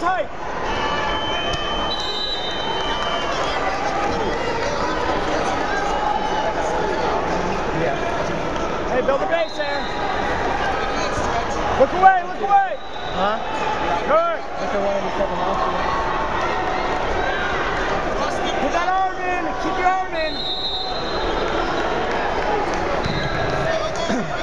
height. Yeah. Hey, build a base there. Look away, look away. Huh? Good. Look at 187 miles. Put that arm in. Keep your arm in.